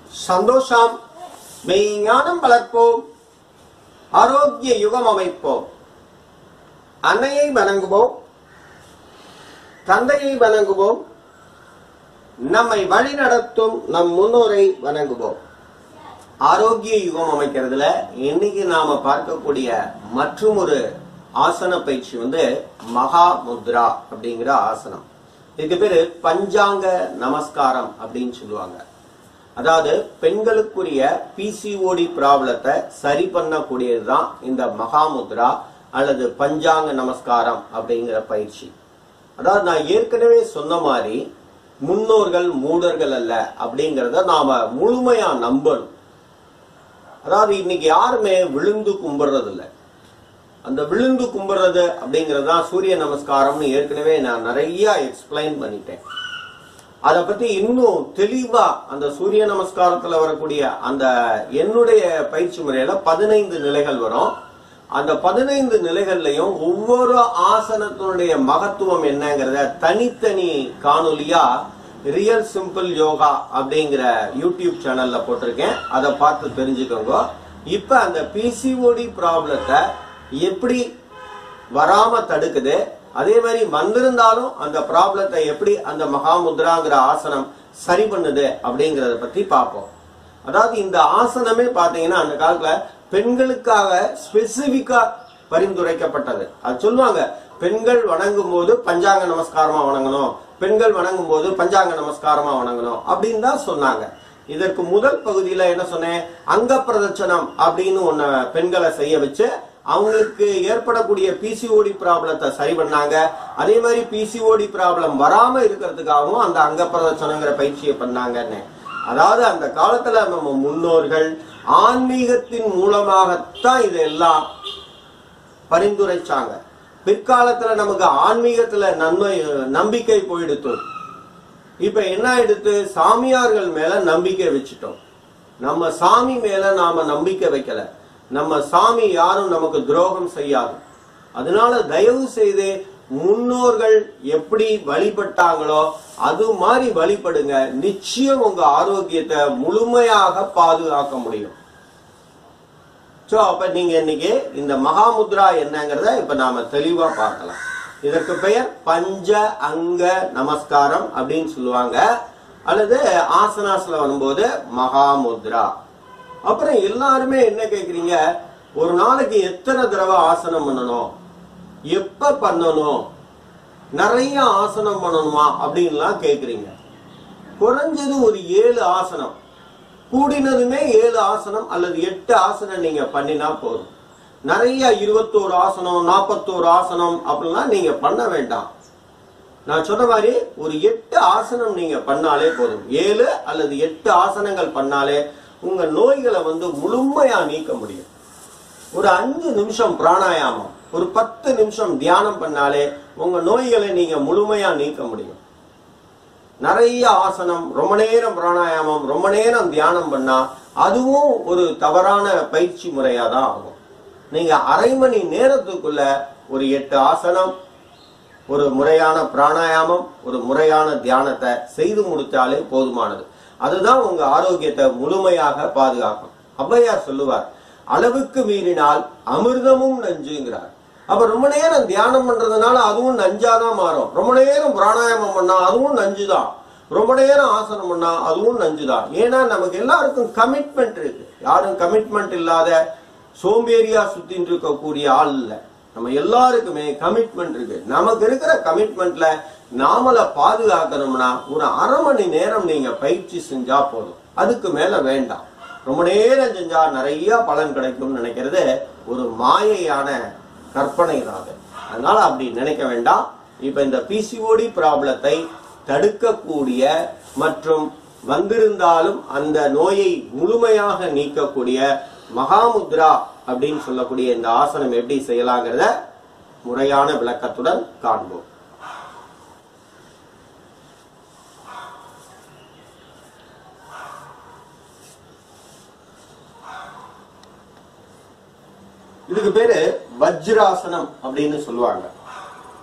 சந்தோஷம் மெய்ஞானம் வளர்ப்போம், ஆரோக்கிய யுகம் அமைப்போம். அன்னையை வணங்குவோம், தந்தையை வணங்குவோம், நம்மை வழி நடத்தும் நம் முன்னோரை வணங்குவோம். ஆரோக்கிய யுகம் அமைக்கிறதுல இன்னைக்கு நாம பார்க்கக்கூடிய மற்றும் ஒரு ஆசன பயிற்சி மகா முத்ரா அப்படிங்கிற ஆசனம். இதுக்கு பேரு பஞ்சாங்க நமஸ்காரம் அப்படின்னு சொல்லுவாங்க. அதாவது பெண்களுக்குரிய பிசிஓடி ப்ராப்ளத்தை சரி பண்ணக்கூடியதுதான் இந்த மகா முத்ரா அல்லது பஞ்சாங்க நமஸ்காரம் அப்படிங்கிற பயிற்சி. அதாவது நான் ஏற்கனவே சொன்ன மாதிரி முன்னோர்கள் மூடர்கள் அல்ல அப்படிங்கறத நாம முழுமையா நம்பணும். அதாவது இன்னைக்கு யாருமே விழுந்து கும்பிடுறது இல்லை. அந்த விழுந்து கும்பிடுறது அப்படிங்கறதுதான் சூரிய நமஸ்காரம்னு ஏற்கனவே நான் நிறைய எக்ஸ்பிளைன் பண்ணிட்டேன். அதை பத்தி இன்னும் தெளிவா அந்த சூரிய நமஸ்காரத்துல வரக்கூடிய அந்த என்னுடைய பயிற்சி முறையில 15 நிலைகள் வரும். அந்த 15 நிலைகள்லயும் ஒவ்வொரு ஆசனத்தினுடைய மகத்துவம் என்னங்கிறத தனித்தனி காணொலியா ரியல் சிம்பிள் யோகா அப்படிங்கிற யூடியூப் சேனல்ல போட்டிருக்கேன். அதை பார்த்து தெரிஞ்சுக்கோங்க. இப்ப அந்த பிசிஓடி ப்ராப்ளத்தை எப்படி வராம தடுக்குது, அதே மாதிரி வந்திருந்தாலும் அந்த ப்ராப்ளத்தை எப்படி அந்த மகாமுத்ராங்கிற ஆசனம் சரி பண்ணுது அப்படிங்கறத பத்தி பார்ப்போம். அதாவது இந்த ஆசனமே பாத்தீங்கன்னா அந்த காலத்துல பெண்களுக்காக ஸ்பெசிபிக்கா பரிந்துரைக்கப்பட்டது. அது சொல்லுவாங்க, பெண்கள் வணங்கும் போது பஞ்சாங்க நமஸ்காரமா வணங்கணும், பெண்கள் வணங்கும் போது பஞ்சாங்க நமஸ்காரமா வணங்கணும் அப்படின்னு தான் சொன்னாங்க. இதற்கு முதல் பகுதியில என்ன சொன்னேன், அங்க பிரதட்சணம் அப்படின்னு ஒன்ன பெண்களை செய்ய வச்சு அவங்களுக்கு ஏற்படக்கூடிய பிசிஓடி ப்ராப்ளத்தை சரி பண்ணாங்க. அதே மாதிரி பிசிஓடி ப்ராப்ளம் வராம இருக்கிறதுக்காகவும் அந்த அங்க பிரதட்சணங்கிற பயிற்சியை பண்ணாங்கன்னு. அதாவது அந்த காலத்துல நம்ம முன்னோர்கள் ஆன்மீகத்தின் மூலமாகத்தான் இதெல்லாம் பரிந்துரைச்சாங்க. பிற்காலத்துல நமக்கு ஆன்மீகத்துல நம்பிக்கை போயிடுத்து. இப்ப என்ன ஆயிடுத்து, சாமியார்கள் மேல நம்பிக்கை வச்சுட்டோம். நம்ம சாமி மேல நாம நம்பிக்கை வைக்கல. நம்ம சாமி யாரும் நமக்கு துரோகம் செய்யாது. அதனால தயவு செய்து முன்னோர்கள் எப்படி வழிபட்டாங்களோ அது மாதிரி வழிபடுங்க. நிச்சயம் உங்க ஆரோக்கியத்தை முழுமையாக பாதுகாக்க முடியும். சோ அப்ப நீங்க இன்னைக்கு இந்த மகாமுத்ரா என்னங்கிறத இப்ப நாம தெளிவா பார்க்கலாம். இதற்கு பெயர் பஞ்ச அங்க நமஸ்காரம் அப்படின்னு சொல்லுவாங்க, அல்லது ஆசனாஸ்ல வரும்போது மகாமுத்ரா. அப்புறம் எல்லாருமே என்ன கேக்குறீங்க, ஒரு நாளைக்கு எத்தனை தடவை ஆசனம் பண்ணணும், எப்ப பண்ணணும், நிறைய ஆசனம் பண்ணணுமா அப்படின்லாம் கேக்குறீங்க. குறைஞ்சது ஒரு 7 ஆசனம், கூடினதுமே 7 ஆசனம் அல்லது 8 ஆசனம் நீங்க பண்ணினா போதும். நிறைய 21 ஆசனம் 41 ஆசனம் அப்படிலாம் நீங்க பண்ண வேண்டாம். நான் சொன்ன மாதிரி ஒரு 8 ஆசனம் நீங்க பண்ணாலே போதும். 7 அல்லது 8 ஆசனங்கள் பண்ணாலே உங்க நோய்களை முழுமையா நீக்க முடியும். ஒரு 5 நிமிஷம் பிராணாயாமம், ஒரு 10 நிமிஷம் தியானம் பண்ணாலே உங்க நோய்களை நீங்க முழுமையா நீக்க முடியும். நிறைய ஆசனம், ரொம்ப நேரம் பிராணாயாமம், ரொம்ப நேரம் தியானம் பண்ணா அதுவும் ஒரு தவறான பயிற்சி முறையா தான் ஆகும். நீங்க அரை மணி நேரத்துக்குள்ள ஒரு 8 ஆசனம், ஒரு முறையான பிராணாயாமம், ஒரு முறையான தியானத்தை செய்து முடித்தாலே போதுமானது. அதுதான் உங்க ஆரோக்கியத்தை முழுமையாக பாதுகாக்கும். ஔவையார் சொல்லுவார், அளவுக்கு மீறினால் அமிர்தமும் நஞ்சுங்கிறார். அப்ப ரொம்ப நேரம் தியானம் பண்றதுனால அதுவும் நஞ்சாதான் மாறும். ரொம்ப நேரம் பிராணாயாமம் பண்ணா அதுவும் நஞ்சுதான். ரொம்ப நேரம் ஆசனம் பண்ணா அதுவும் நஞ்சுதான். ஏன்னா நமக்கு எல்லாருக்கும் கமிட்மெண்ட் இருக்கு. யாரும் கமிட்மெண்ட் இல்லாத சோம்பேறியா சுத்தின்னு இருக்கக்கூடிய ஆள் இல்ல. நம்ம எல்லாருக்குமே கமிட்மெண்ட் இருக்கு. நமக்கு இருக்கிற கமிட்மெண்ட்ல நாமள பாதுகாக்கணும்னா ஒரு அரை மணி நேரம் நீங்க பயிற்சி செஞ்சா போதும். அதுக்கு மேல வேண்டாம். ரொம்ப நேரம் செஞ்சா நிறைய பலன் கிடைக்கும் நினைக்கிறது ஒரு மாயையான கற்பனை தான். அதனால அப்படி நினைக்க வேண்டாம். இப்ப இந்த பிசிஓடி ப்ராப்ளத்தை தடுக்கக்கூடிய மற்றும் வந்திருந்தாலும் அந்த நோயை முழுமையாக நீக்கக்கூடிய மகாமுத்ரா அப்படின்னு சொல்லக்கூடிய இந்த ஆசனம் எப்படி செய்யலாங்கிறத முறையான விளக்கத்துடன் காண்போம். இதுக்கு பேரு வஜ்ராசனம் அப்படின்னு சொல்லுவாங்க.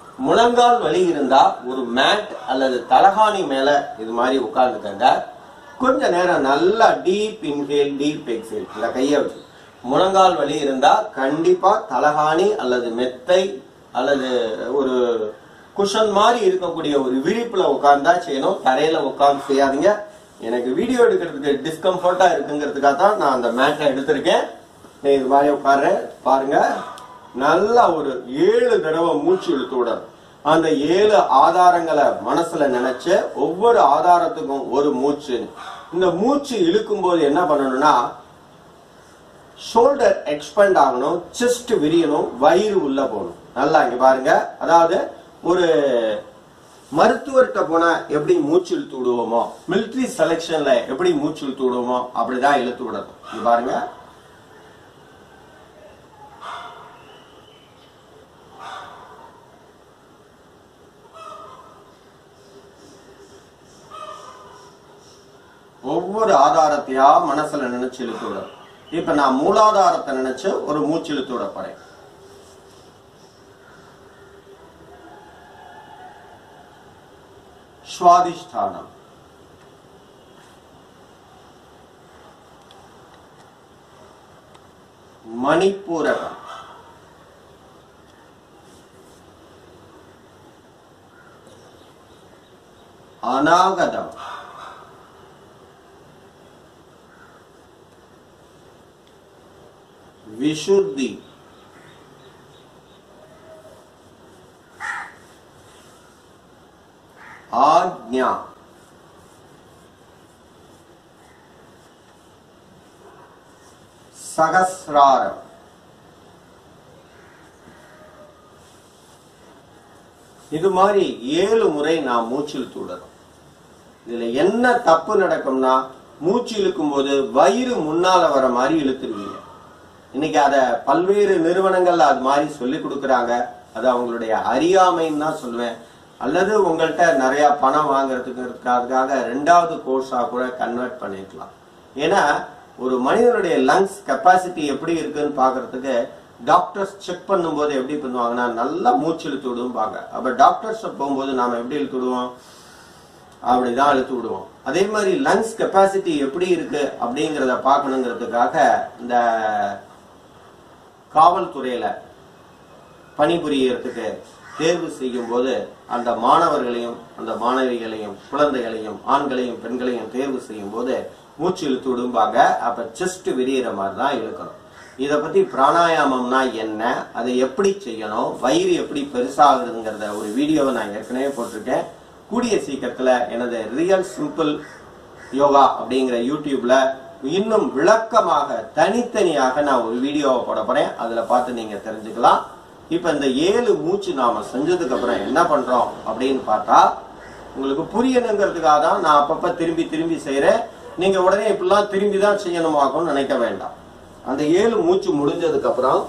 முழங்கால் வலி இருந்தா ஒரு மேட் அல்லது தலகாணி மேல இது மாதிரி உட்கார்ந்துக்கங்க. கொஞ்ச நேரம் நல்லா டீப் இன்ஹேல் டீப் எக்ஸேல். இந்த கையை வச்சு முழங்கால் வலி இருந்தா கண்டிப்பா தலகாணி அல்லது மெத்தை அல்லது ஒரு குஷன் மாதிரி இருக்கக்கூடிய ஒரு விரிப்புல உட்கார்ந்தா செய்யணும். தரையில உட்கார்ந்து செய்யாதீங்க. எனக்கு வீடியோ எடுக்கிறதுக்கு டிஸ்கம்ஃபர்ட்டா இருக்குங்கிறதுக்காக தான் நான் அந்த மேட்டை எடுத்திருக்கேன். இது மாதிரி உட்கார பாருங்க. நல்லா ஒரு 7 தடவை மூச்சு இழுத்து விடணும். அந்த 7 ஆதாரங்களை மனசுல நினைச்சு ஒவ்வொரு ஆதாரத்துக்கும் ஒரு மூச்சு. இந்த மூச்சு இழுக்கும் போது என்ன பண்ணணும்னா ஷோல்டர் எக்ஸ்பெண்ட் ஆகணும், செஸ்ட் விரியணும், வயிறு உள்ள போகணும். நல்லா இங்க பாருங்க. அதாவது ஒரு மருத்துவர்கிட்ட போனா எப்படி மூச்சு இழுத்து விடுவோமோ, மிலிட்டரி செலக்ஷன்ல எப்படி மூச்சு இழுத்து விடுவோமோ அப்படிதான் இழுத்து விடணும். இங்க பாருங்க. ஒவ்வொரு ஆதாரத்தையா மனசுல நினைச்சு இழுத்து விடணும். இப்ப நான் மூலாதாரத்தை நினைச்சு ஒரு மூச்சு இழுத்து விட போறேன். சுவாதிஷ்டானம், மணிப்பூரகம், அநாகதம், விசுத்தி, ஆக்ஞா, சகஸ்ராரம், இது மாதிரி 7 முறை நான் மூச்சு இழுத்து விடணும். இதுல என்ன தப்பு நடக்கும்னா மூச்சு இழுக்கும் போது வயிறு முன்னால வர மாதிரி இழுத்துருவீங்க. இன்னைக்கு அத பல்வேறு நிறுவனங்கள்ல அது மாதிரி சொல்லி கொடுக்கறாங்க. அது அவங்களுடைய அறியாமைன்னு தான் சொல்லுவேன். அல்லது உங்கள்கிட்ட நிறைய பணம் வாங்குறதுக்காக 2வது கோர்ஸா கூட கன்வெர்ட் பண்ணிக்கலாம். ஏன்னா ஒரு மனிதனுடைய லங்ஸ் கெப்பாசிட்டி எப்படி இருக்குன்னு பாக்குறதுக்கு டாக்டர்ஸ் செக் பண்ணும்போது எப்படி பண்ணுவாங்கன்னா நல்லா மூச்சு இழுத்து விடுவாங்க. அப்ப டாக்டர்ஸ் போகும்போது நாம எப்படி இழுத்து விடுவோம்? அப்படிதான் இழுத்து விடுவோம். அதே மாதிரி லங்ஸ் கெப்பாசிட்டி எப்படி இருக்கு அப்படிங்கறத பாக்கணுங்கிறதுக்காக இந்த காவல்துறையில பணிபுரியறதுக்கு தேர்வு செய்யும் போது அந்த மாணவர்களையும் அந்த மாணவிகளையும் குழந்தைகளையும் ஆண்களையும் பெண்களையும் தேர்வு செய்யும் போது மூச்சு இழுத்து விடும்பாங்க. அப்ப செஸ்ட் விரியற மாதிரி தான் இழுக்கணும். இத பத்தி பிராணாயாமம்னா என்ன, அதை எப்படி செய்யணும், வயிறு எப்படி பெருசாகுதுங்கிறத ஒரு வீடியோவை நான் ஏற்கனவே போட்டிருக்கேன். கூடிய சீக்கிரத்துல எனது ரியல் சிம்பிள் யோகா அப்படிங்கிற யூடியூப்ல இன்னும் விளக்கமாக தனித்தனியாக நான் ஒரு வீடியோவை போட போறேன். அதுல பார்த்து நீங்க தெரிஞ்சுக்கலாம். இப்ப இந்த 7 மூச்சு நாம செஞ்சதுக்கு அப்புறம் என்ன பண்றோம் அப்படின்னு பார்த்தா உங்களுக்கு புரியணுங்கிறதுக்காக தான் நான் அப்பப்ப திரும்பி திரும்பி செய்யறேன். நீங்க உடனே இப்படிலாம் திரும்பி தான் செய்யணுமாக்கும்னு நினைக்க வேண்டாம். அந்த 7 மூச்சு முடிஞ்சதுக்கு அப்புறம்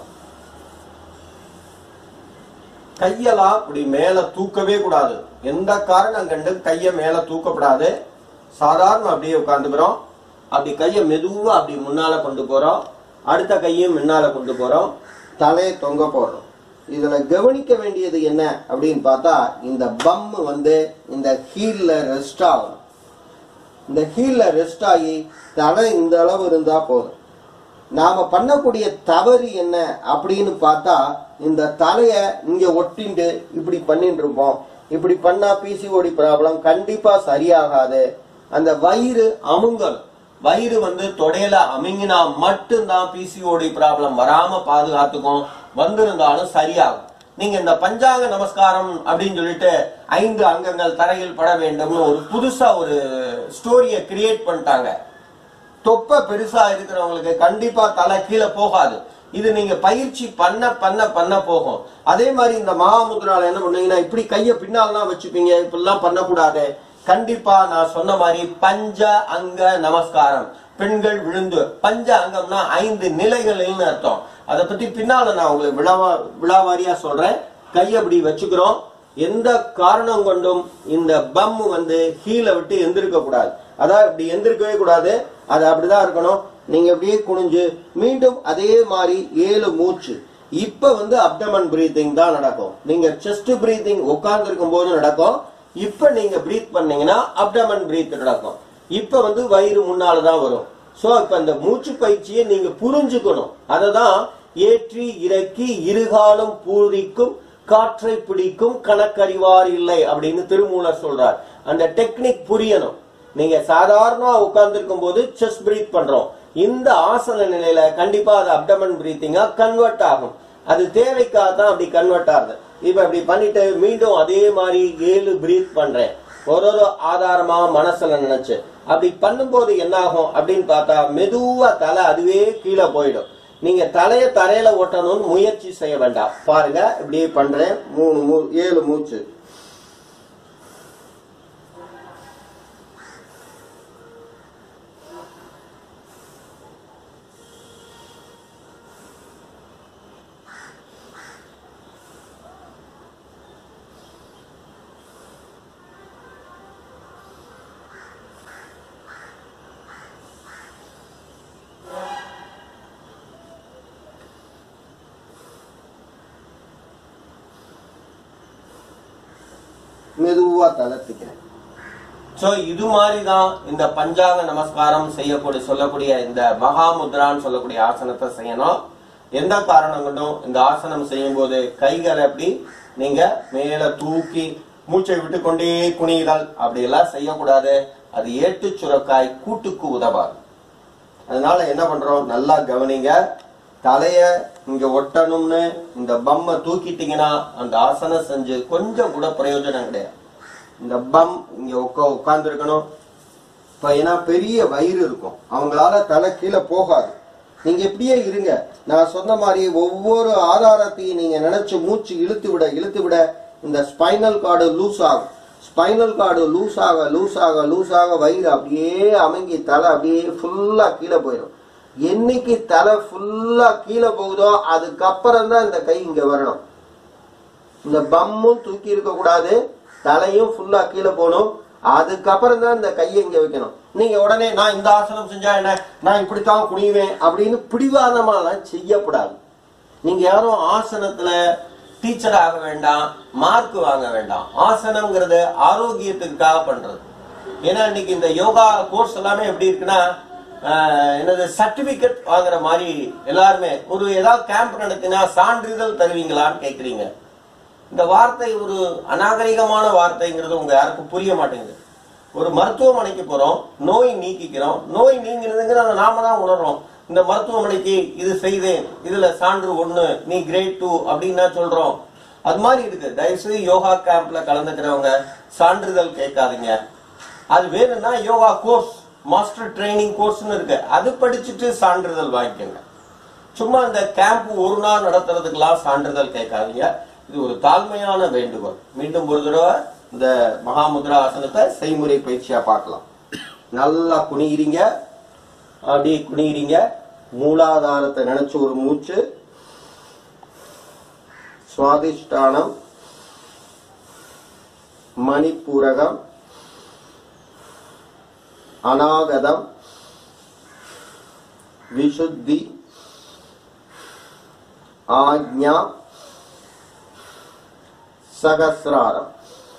கையெல்லாம் இப்படி மேல தூக்கவே கூடாது. எந்த காரணம் கண்டு கைய மேல தூக்கப்படாது. சாதாரண அப்படியே உட்கார்ந்துக்கிறோம். அப்படி கைய மெதுவா அப்படி முன்னால கொண்டு போறோம். அடுத்த கையும் முன்னால கொண்டு போறோம். தலையை தொங்க போடுறோம். இதுல கவனிக்க வேண்டியது என்ன அப்படின்னு பார்த்தா இந்த பம் இந்த ஹீல்ல ரெஸ்ட் ஆகும். இந்த ஹீல்ல ரெஸ்ட் ஆகி தலை இந்த அளவு இருந்தா போதும். நாம பண்ணக்கூடிய தவறு என்ன அப்படின்னு பார்த்தா இந்த தலைய இங்க ஒட்டிண்டு இப்படி பண்ணிட்டு இருப்போம். இப்படி பண்ணா பிசிஓடி ப்ராப்ளம் கண்டிப்பா சரியாகாது. அந்த வயிறு அமுங்கல், வயிறு தொடையில அமுங்கினா மட்டும்தான் பிசிஓடி ப்ராப்ளம் வராம பாதுகாத்துக்கும். வந்திருந்தாலும் சரியாகும். நீங்க இந்த பஞ்சாங்க நமஸ்காரம் அப்படின்னு சொல்லிட்டு 5 அங்கங்கள் தரையில் பட வேண்டும்னு ஒரு புதுசா ஒரு ஸ்டோரிய கிரியேட் பண்ணிட்டாங்க. தொப்பை பெருசா இருக்கிறவங்களுக்கு கண்டிப்பா தலை கீழே போகாது. இது நீங்க பயிற்சி பண்ண பண்ண பண்ண போகும். அதே மாதிரி இந்த மகாமுத்ரால என்ன பண்ணுவீங்கன்னா இப்படி கைய பின்னால்தான் வச்சுப்பீங்க. இப்படிலாம் பண்ணக்கூடாது. கண்டிப்பா நான் சொன்ன மாதிரி பஞ்ச அங்க நமஸ்காரம். பெண்கள் விழுந்து பஞ்ச அங்கம்னா 5 நிலைகள்னு அர்த்தம். அதை பத்தி பின்னால நான் உங்களுக்கு விழாவாரியா சொல்றேன். கையை அப்படி வச்சுக்கிறோம். எந்த காரணம் கொண்டும் இந்த பம் ஹீல விட்டு எந்திருக்க கூடாது. அதான் இப்படி எந்திருக்கவே கூடாது. அது அப்படிதான் இருக்கணும். நீங்க அப்படியே குனிஞ்சு மீண்டும் அதே மாதிரி 7 மூச்சு. இப்ப அப்டமன் பிரீத்திங் தான் நடக்கும். நீங்க செஸ்ட் பிரீத்திங் உட்கார்ந்து இருக்கும் போது நடக்கும். இப்ப நீங்க பிரீத் பண்ணீங்கன்னா அப்டமன் பிரீத் நடக்கும். இப்ப வயிறு முன்னாலதான் வரும். சோ இப்ப இந்த மூச்சு பயிற்சியை நீங்க புரிஞ்சுக்கணும். அததான் ஏற்றி இறக்கி இருகாலும் பூரிக்கும் காற்றை பிடிக்கும் கணக்கறிவார் இல்லை அப்படின்னு திருமூலர் சொல்றார். அந்த டெக்னிக் புரியணும். நீங்க சாதாரணமா உட்கார்ந்துருக்கும் போது செஸ்ட் பிரீத் பண்றோம். இந்த ஆசன நிலையில கண்டிப்பா அது அப்டமன் பிரீத்திங்கா கன்வெர்ட் ஆகும். அது தேவைக்காக தான் அப்படி கன்வெர்ட் ஆகுது. இப்ப அப்படி பண்ணிட்டு மீண்டும் அதே மாதிரி 7 பிரீத் பண்றேன். ஒரு ஆதாரமா மனசுல நினைச்சு அப்படி பண்ணும்போது என்ன ஆகும் அப்படின்னு பார்த்தா மெதுவா தலை அதுவே கீழே போயிடும். நீங்க தலைய தரையில ஓட்டணும்னு முயற்சி செய்ய வேண்டாம். பாருங்க இப்படியே பண்றேன். 7 மூச்சு. மெதுவா தளர்த்திக்கிறேன். சோ இது மாதிரிதான் இந்த பஞ்சாங்க நமஸ்காரம் சொல்லக்கூடிய இந்த மகாமுத்ரான்னு சொல்லக்கூடிய ஆசனத்தை செய்யணும். எந்த காரணம் கொண்டும் இந்த ஆசனம் செய்யும் போது கைகளை அப்படி நீங்க மேல தூக்கி மூச்சை விட்டு கொண்டே குனிதல் அப்படி எல்லாம் செய்யக்கூடாது. அது ஏட்டு சுரக்காய் கூட்டுக்கு உதவாது. அதனால என்ன பண்றோம், நல்லா கவனிங்க. தலைய இங்க ஒட்டணும்னு இந்த பம்மை தூக்கிட்டீங்கன்னா அந்த ஆசனம் செஞ்சு கொஞ்சம் கூட பிரயோஜனம் கிடையாது. இந்த பம் இங்க உட்கார்ந்து இருக்கணும். இப்ப ஏன்னா பெரிய வயிறு இருக்கும், அவங்களால தலை கீழே போகாது. நீங்க இப்படியே இருங்க. நான் சொன்ன மாதிரி ஒவ்வொரு ஆதாரத்தையும் நீங்க நினைச்சு மூச்சு இழுத்து விட இந்த ஸ்பைனல் கார்டு லூஸ் ஆகும். ஸ்பைனல் கார்டு லூஸ் ஆக வயிறு அப்படியே அமைங்கி தலை அப்படியே ஃபுல்லா கீழே போயிடும். என்னைக்கு தலை ஃபுல்லா கீழே போகுதோ அதுக்கப்புறம் தான் இந்த கை இங்க வரணும். இந்த பம்மும் தூக்கி இருக்க கூடாது, தலையும் ஃபுல்லா கீழே போகணும். அதுக்கப்புறம் தான் இந்த கையை இங்க வைக்கணும். நீங்க உடனே நான் இந்த ஆசனம் செஞ்சா என்ன, நான் இப்படித்தான் குனிவேன் அப்படின்னு பிடிவாதமாலாம் செய்யக்கூடாது. நீங்க யாரும் ஆசனத்துல டீச்சர் ஆக வேண்டாம், மார்க் வாங்க வேண்டாம். ஆசனம்ங்கிறது ஆரோக்கியத்துக்காக பண்றது. ஏன்னா இன்னைக்கு இந்த யோகா கோர்ஸ் எல்லாமே எப்படி இருக்குன்னா என்னது சர்டிபிகேட் வாங்குற மாதிரி எல்லாருமே ஒரு ஏதாவது கேம்ப் நடத்தினா சான்றிதழ் தருவீங்களான்னு கேக்குறீங்க. இந்த வார்த்தை ஒரு அநாகரிகமான வார்த்தைங்கிறது உங்க யாருக்கும் புரிய மாட்டேங்குது. ஒரு மருத்துவமனைக்கு போறோம், நோய் நீக்கிக்கிறோம். நோய் நீங்கிறதுங்கிறத நாம தான் உணர்றோம். இந்த மருத்துவமனைக்கு இது செய்தேன், இதுல சான்று 1, நீ கிரேட் 2 அப்படின்னா சொல்றோம். அது மாதிரி இருக்கு. தயவுசெய்து யோகா கேம்ப்ல கலந்துக்கிறவங்க சான்றிதழ் கேட்காதீங்க. அது வேணும்னா யோகா கோர்ஸ், மாஸ்டர் ட்ரைனிங் கோர்ஸ்னு இருக்கு, அது படிச்சுட்டு சான்றிதழ் வாங்கிக்கோங்க. சும்மா இந்த கேம்ப் ஒரு நாள் நடத்துறதுக்கெல்லாம் சான்றிதழ் கேட்காதீங்க. இது ஒரு தாழ்மையான வேண்டுகோள். மீண்டும் ஒரு தடவை இந்த மகாமுத்ரா ஆசனத்தை செய்முறை பயிற்சியா பார்க்கலாம். நல்லா குனிகிறீங்க, அப்படி குனிகிறீங்க. மூலாதாரத்தை நினைச்சு ஒரு மூச்சு, சுவாதிஷ்டானம், மணிப்பூரகம், அநாகதம், விசுத்தி, ஆக்ஞா, சகசிராரம்.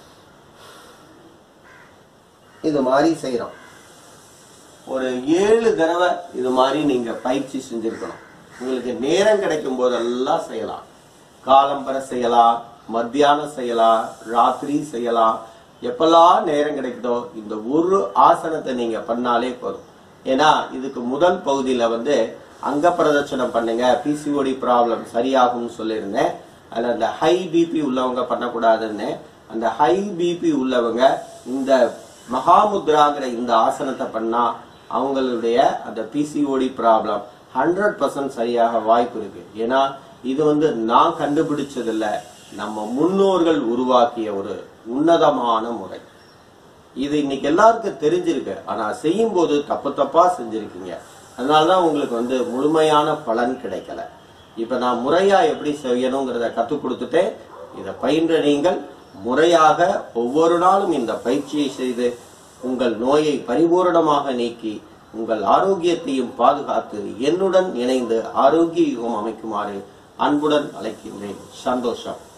இது மாதிரி செய்யறோம். ஒரு 7 தடவை இது மாதிரி நீங்க பயிற்சி செஞ்சிருக்கணும். உங்களுக்கு நேரம் கிடைக்கும் போதெல்லாம் செய்யலாம். காலம்பர செய்யலாம், மத்தியானம் செய்யலாம், ராத்திரி செய்யலாம். எப்பெல்லாம் நேரம் கிடைக்குதோ இந்த ஒரு ஆசனத்தை நீங்க பண்ணாலே போதும். ஏன்னா இதுக்கு முதல் பகுதியில அங்க பிரதட்சணம் பண்ணுங்க, பிசிஓடி ப்ராப்ளம் சரியாகும் சொல்லியிருந்தேன். அதுல அந்த ஹை பிபி உள்ளவங்க பண்ணக்கூடாதுன்னு. அந்த ஹை பிபி உள்ளவங்க இந்த மகாமுத்ராங்கிற இந்த ஆசனத்தை பண்ணா அவங்களுடைய அந்த பிசிஓடி ப்ராப்ளம் 100% சரியாக வாய்ப்பு இருக்கு. ஏன்னா இது நான் கண்டுபிடிச்சது இல்ல, நம்ம முன்னோர்கள் உருவாக்கிய ஒரு உன்னதமான முறை. இது இன்னைக்கு எல்லாருக்கும் தெரிஞ்சிருக்கு, ஆனா செய்யும் போது தப்பா செஞ்சிருக்கீங்க. அதனாலதான் உங்களுக்கு முழுமையான பலன் கிடைக்கல. இப்ப நான் முறையா எப்படி செய்யணுங்கிறத கத்துக் கொடுத்துட்டு இதை பயின்ற நீங்கள் முறையாக ஒவ்வொரு நாளும் இந்த பயிற்சியை செய்து உங்கள் நோயை பரிபூரணமாக நீக்கி உங்கள் ஆரோக்கியத்தையும் பாதுகாத்து என்னுடன் இணைந்து ஆரோக்கிய யுகம் அமைக்குமாறு அன்புடன் அழைக்கின்றேன். சந்தோஷம்.